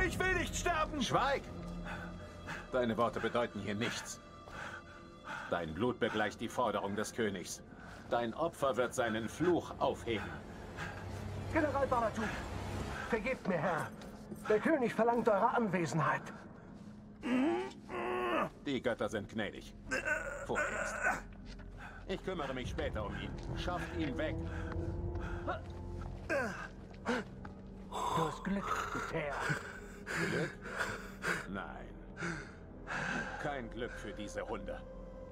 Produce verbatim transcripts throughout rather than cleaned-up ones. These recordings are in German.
Ich will nicht sterben! Schweig! Deine Worte bedeuten hier nichts. Dein Blut begleicht die Forderung des Königs. Dein Opfer wird seinen Fluch aufheben. General Baratu, vergebt mir, Herr. Der König verlangt eure Anwesenheit. Die Götter sind gnädig. Vorerst. Ich kümmere mich später um ihn. Schafft ihn weg. Du hast Glück, Gutea. Glück? Nein. Kein Glück für diese Hunde.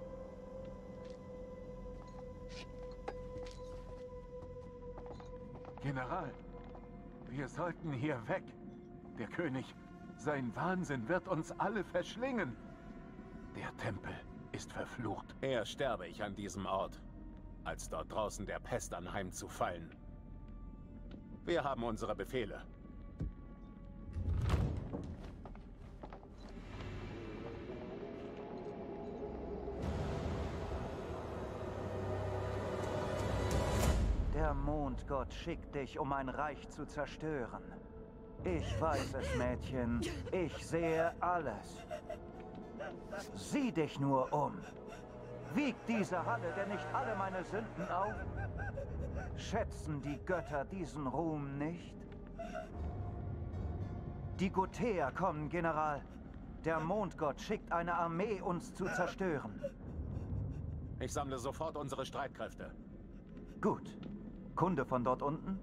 General, wir sollten hier weg. Der König, sein Wahnsinn wird uns alle verschlingen. Der Tempel ist verflucht. Eher sterbe ich an diesem Ort, als dort draußen der Pest anheimzufallen. Wir haben unsere Befehle. Der Mondgott schickt dich, um ein Reich zu zerstören. Ich weiß es, Mädchen. Ich sehe alles. Sieh dich nur um. Wiegt diese Halle denn nicht alle meine Sünden auf? Schätzen die Götter diesen Ruhm nicht? Die Gutea kommen, General. Der Mondgott schickt eine Armee, uns zu zerstören. Ich sammle sofort unsere Streitkräfte. Gut. Kunde von dort unten?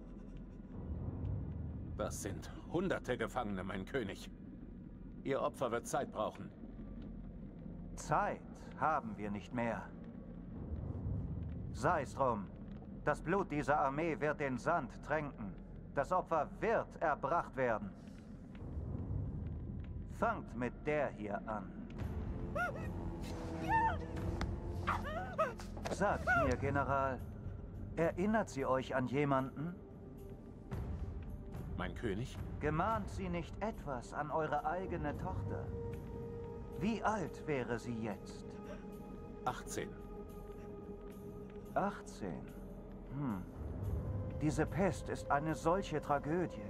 Das sind hunderte Gefangene, mein König. Ihr Opfer wird Zeit brauchen. Zeit haben wir nicht mehr. Sei's drum. Das Blut dieser Armee wird den Sand tränken. Das Opfer wird erbracht werden. Fangt mit der hier an. Sagt mir, General, erinnert sie euch an jemanden? Mein König? Gemahnt sie nicht etwas an eure eigene Tochter? Wie alt wäre sie jetzt? achtzehn. achtzehn? Hm. Diese Pest ist eine solche Tragödie.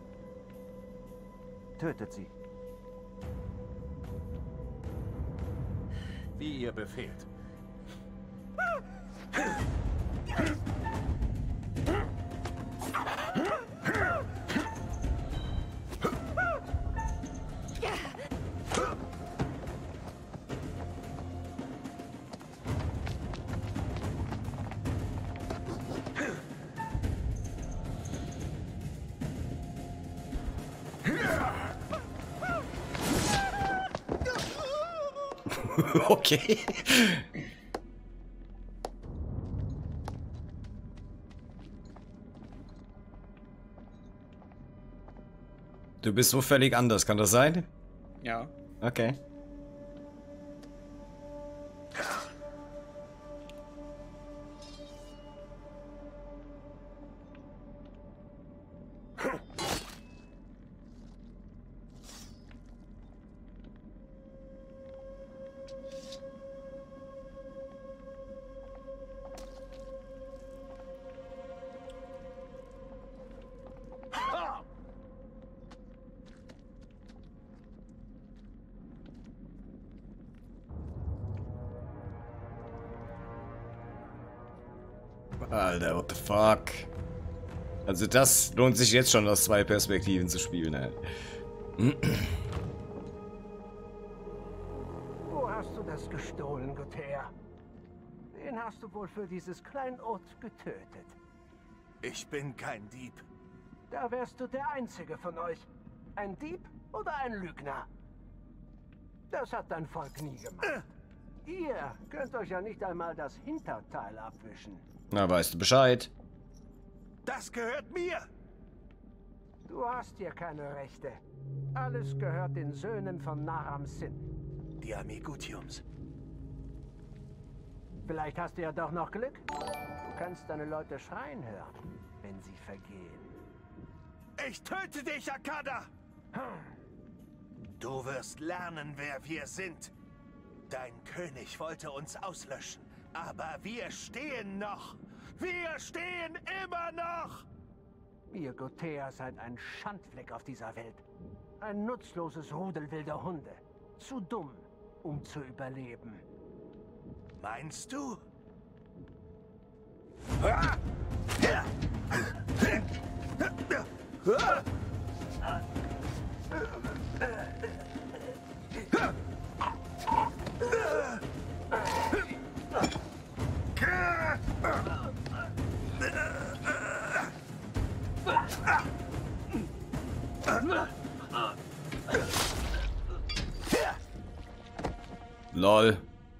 Tötet sie. Wie ihr befehlt. Okay. Du bist so völlig anders, kann das sein? Ja. Okay. Alter, what the fuck? Also das lohnt sich jetzt schon aus zwei Perspektiven zu spielen, ey. Wo hast du das gestohlen, Gutea? Wen hast du wohl für dieses Kleinod getötet? Ich bin kein Dieb. Da wärst du der Einzige von euch. Ein Dieb oder ein Lügner? Das hat dein Volk nie gemacht. Ihr könnt euch ja nicht einmal das Hinterteil abwischen. Na, weißt du Bescheid? Das gehört mir! Du hast hier keine Rechte. Alles gehört den Söhnen von Naram Sin. Die Armee Gutiums. Vielleicht hast du ja doch noch Glück. Du kannst deine Leute schreien hören, wenn sie vergehen. Ich töte dich, Akada! Du wirst lernen, wer wir sind. Dein König wollte uns auslöschen. Aber wir stehen noch! Wir stehen immer noch! Ihr Gutea seid ein Schandfleck auf dieser Welt. Ein nutzloses Rudel wilder Hunde. Zu dumm, um zu überleben. Meinst du? Lol.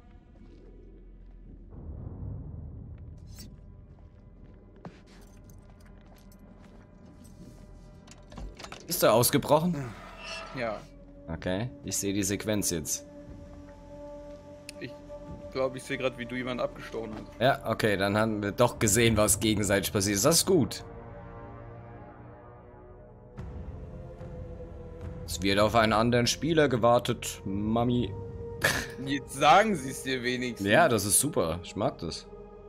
Ist er ausgebrochen? Ja. Okay, ich sehe die Sequenz jetzt. Ich glaube, ich sehe gerade, wie du jemanden abgestochen hast. Ja, okay, dann haben wir doch gesehen, was gegenseitig passiert ist. Das ist gut. Es wird auf einen anderen Spieler gewartet, Mami. Jetzt sagen sie es dir wenigstens. Ja, das ist super. Ich mag das.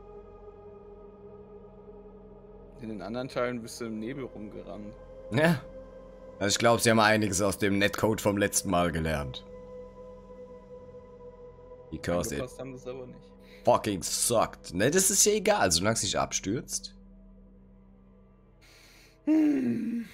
In den anderen Teilen bist du im Nebel rumgerannt. Ja. Also ich glaube, sie haben einiges aus dem Netcode vom letzten Mal gelernt. Because it haben das aber nicht. fucking sucked. Ne, das ist ja egal, solange es nicht abstürzt. Hm.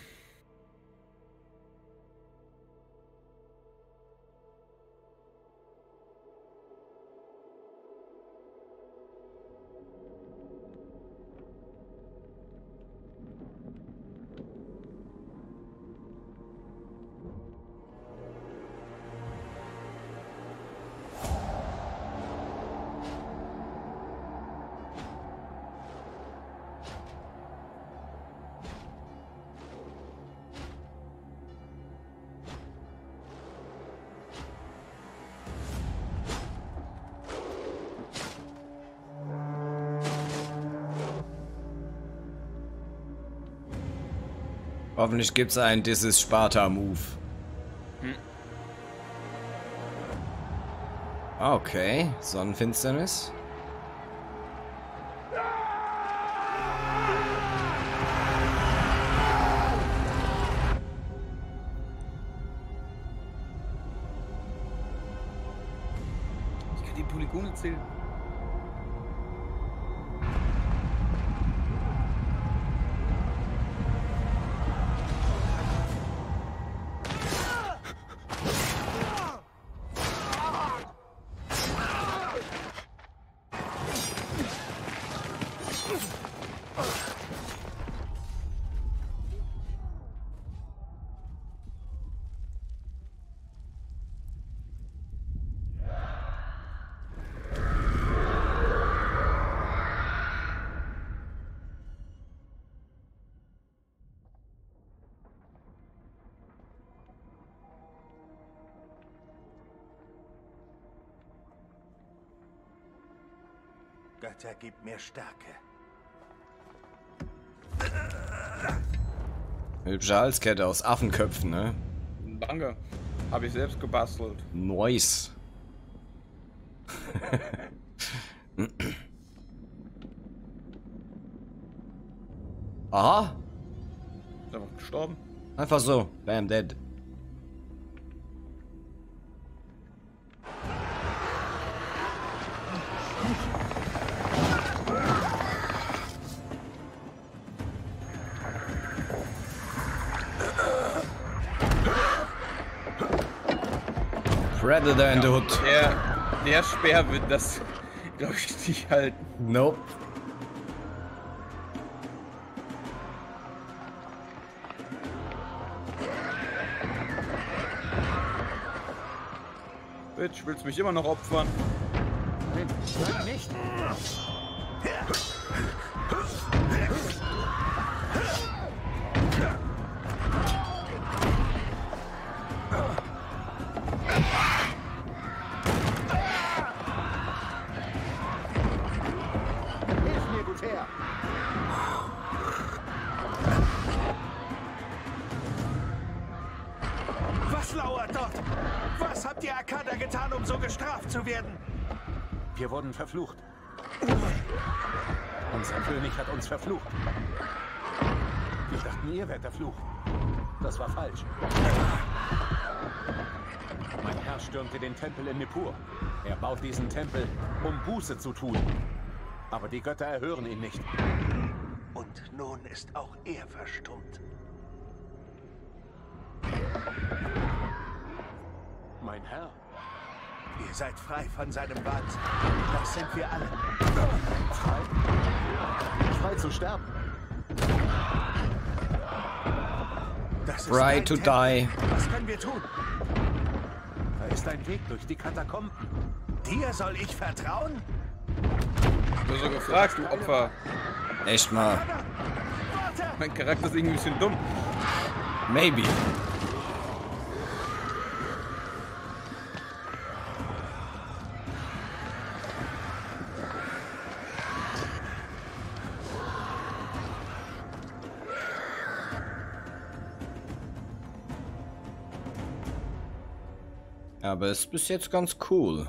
Hoffentlich gibt es einen This is Sparta-Move. Hm. Okay, Sonnenfinsternis. Ich kann die Polygone zählen. Götter, gib mir Stärke. Hübsche Halskette aus Affenköpfen, ne? Danke. Habe ich selbst gebastelt. Nice. Aha. Ist einfach gestorben. Einfach so. Bam, dead. Predator in the Hood. Der, der Speer wird das, glaube ich, nicht halten. Nope. Bitch, willst du mich immer noch opfern? Nein, nicht. Hilf mir gut her. Was lauert dort? Was habt ihr Akada getan, um so gestraft zu werden? Wir wurden verflucht. Unser König hat uns verflucht. Wir dachten, ihr wärt der Fluch. Das war falsch. Mein Herr stürmte den Tempel in Nippur. Er baut diesen Tempel, um Buße zu tun. Aber die Götter erhören ihn nicht. Und nun ist auch er verstummt. Mein Herr. Ihr seid frei von seinem Wahnsinn. Das sind wir alle. Frei? Frei zu sterben. Das ist Right dein to Tempel. die. Was können wir tun? Da ist ein Weg durch die Katakomben. Dir soll ich vertrauen? Du hast so gefragt, du Opfer. Echt mal. Warte! Mein Charakter ist irgendwie ein bisschen dumm. Maybe. Aber es ist bis jetzt ganz cool.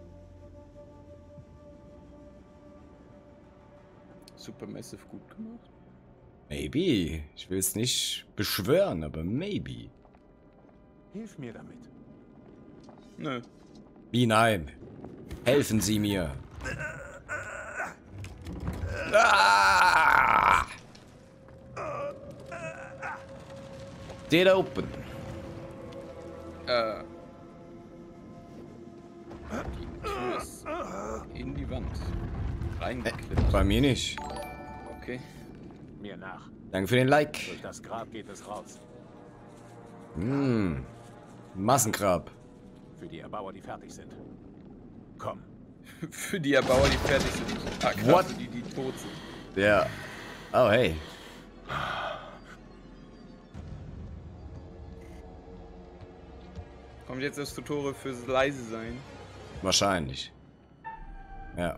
Supermassive gut gemacht. Maybe. Ich will es nicht beschwören, aber maybe. Hilf mir damit. Nö. Wie nein? Helfen Sie mir. Ah! Did open. Äh. Die Tür ist in die Wand. Reingeklebt. Bei mir nicht. Okay. Mir nach. Danke für den Like. Durch das Grab geht es raus. Hm. Massengrab. Für die Erbauer, die fertig sind. Komm. Für die Erbauer, die fertig sind. Ah, krass, What? für die, die tot sind. Ja. Oh, hey. Kommt jetzt das Tutorial fürs leise sein. Wahrscheinlich. Ja.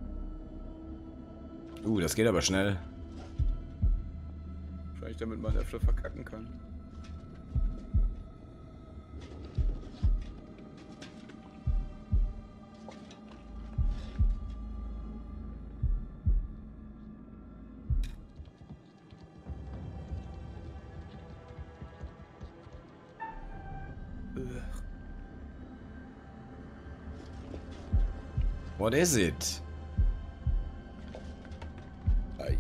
Uh, das geht aber schnell. Wahrscheinlich damit man öfter verkacken kann. What is it? Ei.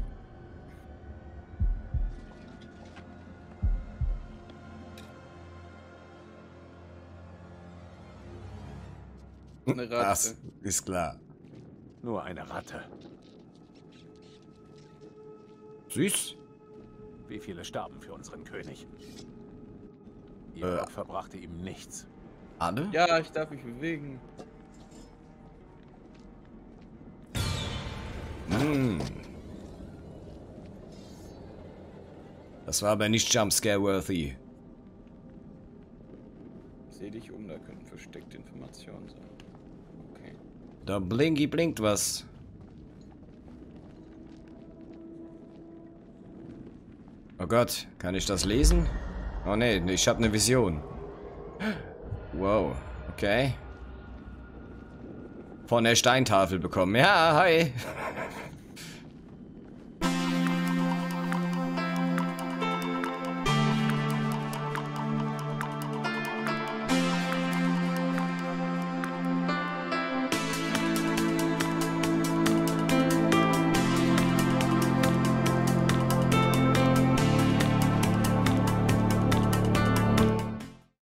Eine Ratte. Das ist klar. Nur eine Ratte. Süß. Wie viele starben für unseren König? Ihr Äh. Opfer brachte ihm nichts. Alle? Ja, ich darf mich bewegen. Hm. Das war aber nicht Jumpscare-worthy. Seh dich um, da könnten versteckte Informationen sein. Okay. Da blinky blinkt was. Oh Gott, kann ich das lesen? Oh nee, ich habe eine Vision. Wow, okay. Von der Steintafel bekommen. Ja, hi.